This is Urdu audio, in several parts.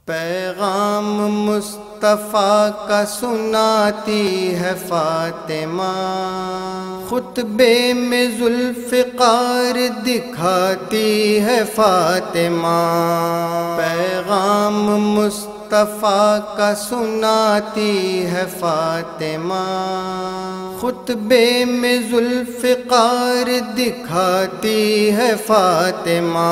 پیغام مصطفیٰ کا سناتی ہے فاطمہ، خطبے میں ذوالفقار دکھاتی ہے فاطمہ۔ پیغام مصطفیٰ کا سناتی ہے فاطمہ، خطبے میں ذوالفقار دکھاتی ہے فاطمہ۔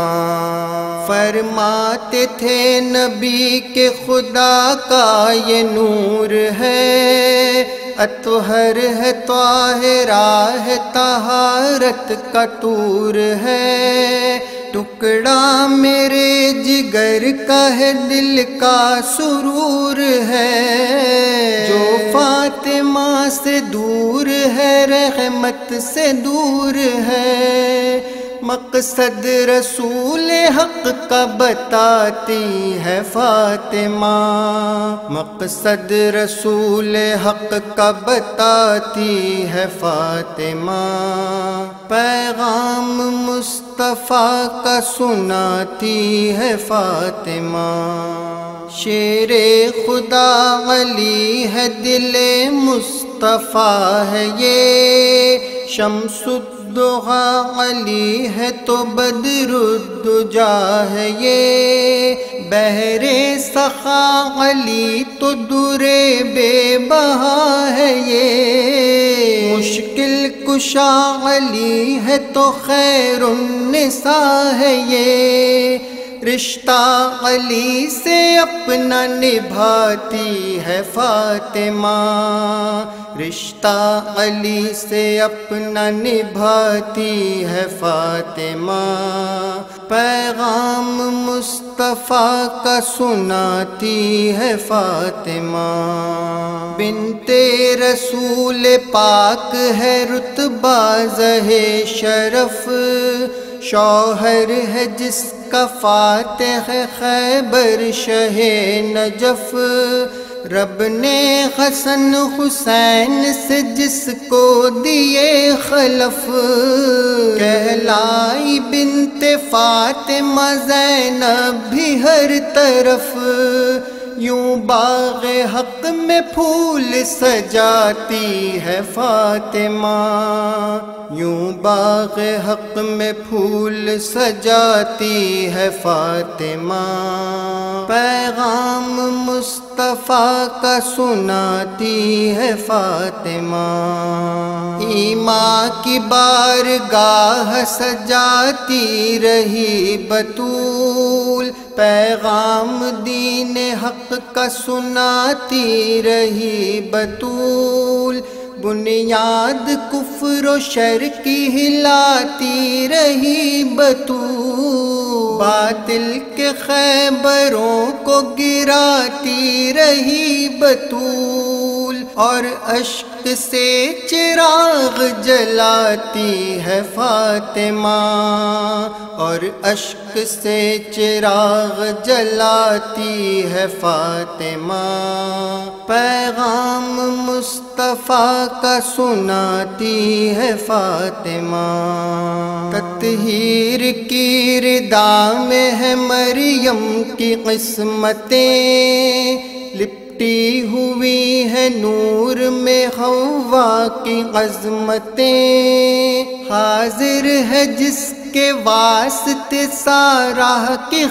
فرماتے تھے نبی کے خدا کا یہ نور ہے، اطہر ہے طاہرہ ہے طہارت کا طور ہے، ٹکڑا میرے جگر کا ہے دل کا سرور ہے، جو فاطمہ سے دور ہے رحمت سے دور ہے، مقصد رسول حق کا بتاتی ہے فاطمہ، مقصد رسول حق کا بتاتی ہے فاطمہ۔ پیغام مصطفیٰ کا سناتی ہے فاطمہ، شیر خدا علی ہے دل مصطفیٰ ہے یہ، شمس الضحیٰ علی ہے تو بدر الدجیٰ ہے یہ، بحر سخا علی تو در بے بہا ہے یہ، مشکل کشا علی ہے تو خیر النساء ہے یہ، رشتہ علی سے اپنا نبھاتی ہے فاطمہ، رشتہ علی سے اپنا نبھاتی ہے فاطمہ۔ پیغام مصطفیٰ کا سناتی ہے فاطمہ، بنت رسول پاک ہے رتبہ زہ شرف، شوہر ہے جس کا فاتح خیبر شہ نجف، رب نے حسن حسین سے جس کو دیے خلف، کہلائی بنت فاطمہ زینب بھی ہر طرف، یوں باغ حق میں پھول سجاتی ہے فاطمہ، یوں باغ حق میں پھول سجاتی ہے فاطمہ۔ پیغام مصطفیٰ کا سناتی ہے فاطمہ، ایمان کی بارگاہ سجاتی رہی بطول، پیغام دین حق کا سناتی رہی بطول، بنیاد کفر و شر کی ہلاتی رہی بطول، باطل کے خیبروں کو گراتی رہی بطول، اور اشک سے چراغ جلاتی ہے فاطمہ، اور اشک سے چراغ جلاتی ہے فاطمہ۔ پیغام مصطفیٰ کا سناتی ہے فاطمہ، تطہیر کی ردا میں ہے مریم کی قسمتیں، لپٹی ہوئی ہے نور میں حوا کی عظمتیں، حاضر ہے جس کے واسطے سارہ کی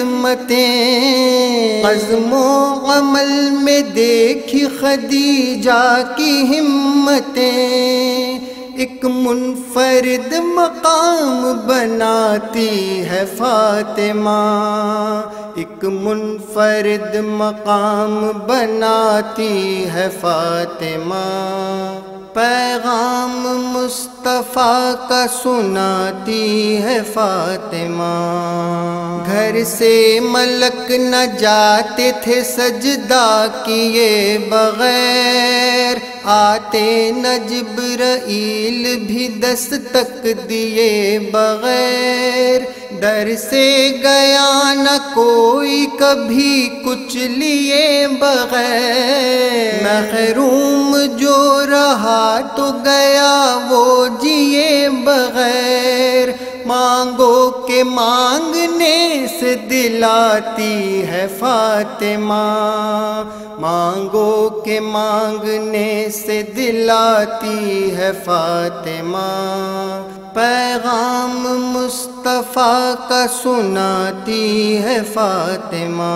خدمتیں، عزم و عمل میں دیکھی خدیجہ کی ہمتیں، ایک منفرد مقام بناتی ہے فاطمہ، ایک منفرد مقام بناتی ہے فاطمہ۔ پیغام مصطفیٰ کا سناتی ہے فاطمہ، گھر سے ملک نہ جاتے تھے سجدہ کیے بغیر، آتے نہ جبرائیل بھی دستک دیے بغیر، در سے گیا نہ کوئی کبھی کچھ لیے بغیر، محروم جو رہا تو گیا وہ جیے بغیر، مانگو کہ مانگنے سے دلاتی ہے فاطمہ، مانگو کہ مانگنے سے دلاتی ہے فاطمہ، پیغام مصطفیٰ کا سناتی ہے فاطمہ۔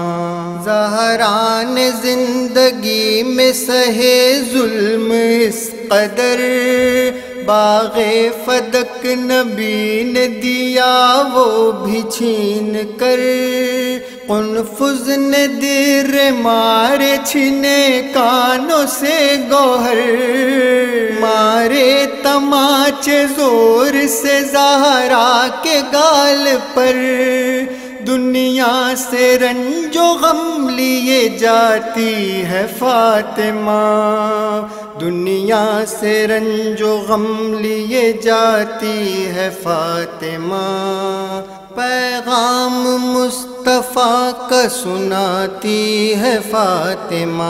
زہرا نے زندگی میں سہے ظلم اس قدر، باغ فدق نبی نے دیا وہ بھی چھین کر، قنفذ نے دیر مارے چھنے کانوں سے گوہر، مارے تماچے زور سے زہرا کے گال پر، دنیا سے رنج و غم لیے جاتی ہے فاطمہ، دنیا سے رنج و غم لیے جاتی ہے فاطمہ، پیغام مصطفیٰ کا سناتی ہے فاطمہ۔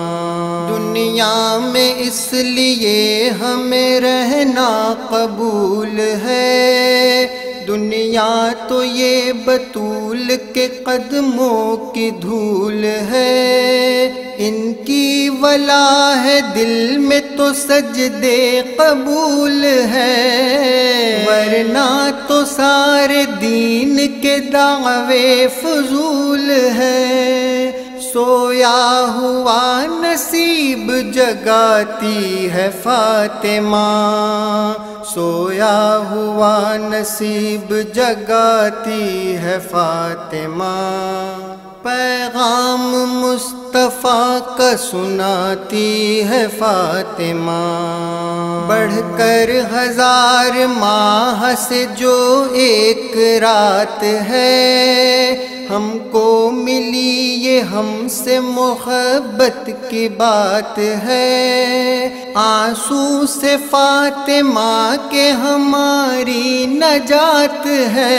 دنیا میں اس لیے ہمیں رہنا قبول ہے، دنیا تو یہ بطول کے قدموں کی دھول ہے، ان کی ولا ہے دل میں تو سجدے قبول ہے، ورنہ تو سارے دین کے دعوے فضول ہے، سویا ہوا نصیب جگاتی ہے فاطمہ، سویا ہوا نصیب جگاتی ہے فاطمہ، پیغام مصطفیٰ کا سناتی ہے فاطمہ، بڑھ کر 1000 ماہ سے جو ایک رات ہے، ہم کو ملی یہ ہم سے محبت کی بات ہے، آنسو سے فاطمہ کے ہماری نجات ہے،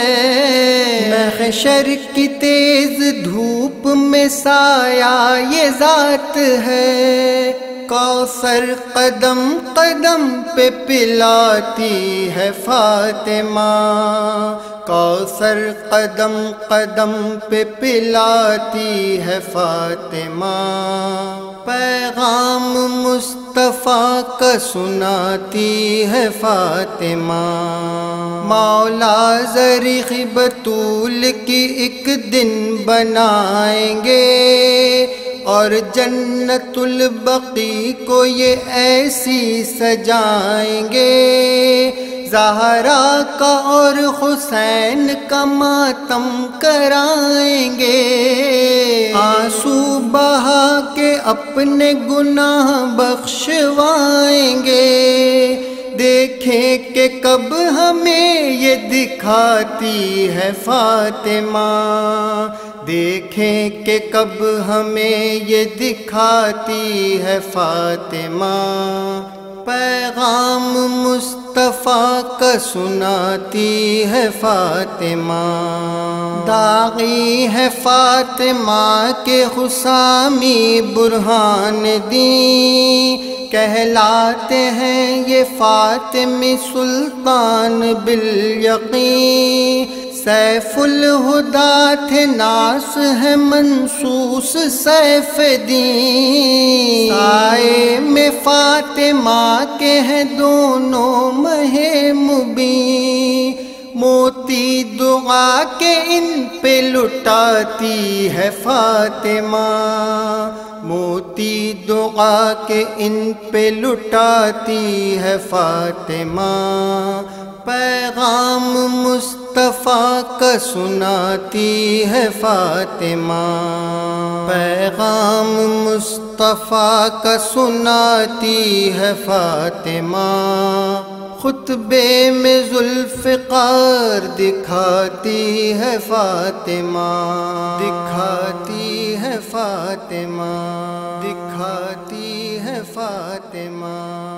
محشر کی تیز دھوپ میں سایہ یہ ذات ہے، کوثر قدم قدم پہ پلاتی ہے فاطمہ، کوثر قدم قدم پہ پلاتی ہے فاطمہ، پیغام مصطفیٰ کا سناتی ہے فاطمہ، مولا زریخ بطول کی ایک دن بنائیں گے، اور جنت البقیع کو یہ ایسی سجائیں گے، زہرا کا اور حسین کا ماتم کرائیں گے، آنسو بہا کے اپنے گناہ بخشوائیں گے، دیکھیں کہ کب ہمیں یہ دکھاتی ہے فاطمہ، دیکھیں کہ کب ہمیں یہ دکھاتی ہے فاطمہ، پیغام مصطفیٰ کا سناتی ہے فاطمہ، داغی ہے فاطمہ کے حسامی برہان دین، کہلاتے ہیں یہ فاطمی سلطان بالیقین، سیف الہدیٰ تھے ناس ہے منصوص سیف دین، سائے میں فاطمہ کے ہیں دونوں مہ مبین، موتی دعا کے ان پہ لٹاتی ہے فاطمہ، موتی دعا کے ان پہ لٹاتی ہے فاطمہ، پیغام مصطفیٰ کا سناتی ہے فاطمہ، پیغام مصطفیٰ کا سناتی ہے فاطمہ، خطبے میں ذوالفقار دکھاتی ہے فاطمہ، دکھاتی ہے فاطمہ، دکھاتی ہے فاطمہ۔